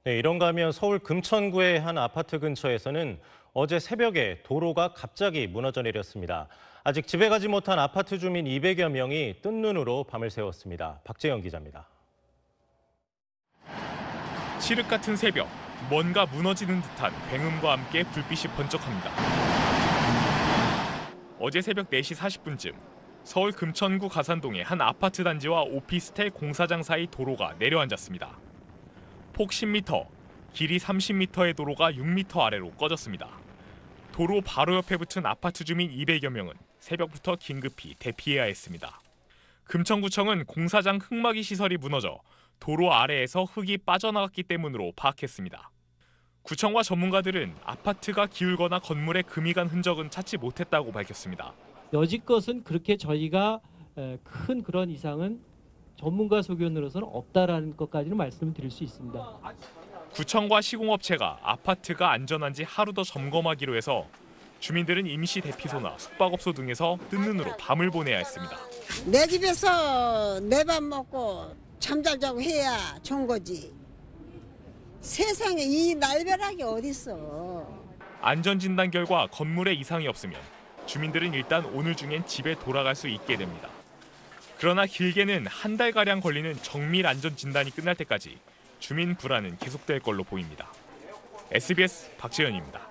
네, 이런가 하면 서울 금천구의 한 아파트 근처에서는 어제 새벽에 도로가 갑자기 무너져 내렸습니다. 아직 집에 가지 못한 아파트 주민 200여 명이 뜬 눈으로 밤을 새웠습니다. 박재영 기자입니다. 칠흑 같은 새벽, 뭔가 무너지는 듯한 굉음과 함께 불빛이 번쩍합니다. 어제 새벽 4시 40분쯤 서울 금천구 가산동의 한 아파트 단지와 오피스텔 공사장 사이 도로가 내려앉았습니다. 폭 10m, 길이 30m의 도로가 6m 아래로 꺼졌습니다. 도로 바로 옆에 붙은 아파트 주민 200여 명은 새벽부터 긴급히 대피해야 했습니다. 금천구청은 공사장 흙막이 시설이 무너져 도로 아래에서 흙이 빠져나갔기 때문으로 파악했습니다. 구청과 전문가들은 아파트가 기울거나 건물에 금이 간 흔적은 찾지 못했다고 밝혔습니다. 여지껏은 그렇게 저희가 큰 그런 이상은 전문가 소견으로서는 없다라는 것까지는 말씀을 드릴 수 있습니다. 구청과 시공업체가 아파트가 안전한지 하루 더 점검하기로 해서 주민들은 임시 대피소나 숙박업소 등에서 뜬 눈으로 밤을 보내야 했습니다. 내 집에서 내 밥 먹고 잠잘 자고 해야 좋은 거지. 세상에 이 날벼락이 어딨어. 안전진단 결과 건물에 이상이 없으면 주민들은 일단 오늘 중엔 집에 돌아갈 수 있게 됩니다. 그러나 길게는 한 달가량 걸리는 정밀 안전진단이 끝날 때까지 주민 불안은 계속될 걸로 보입니다. SBS 박재현입니다.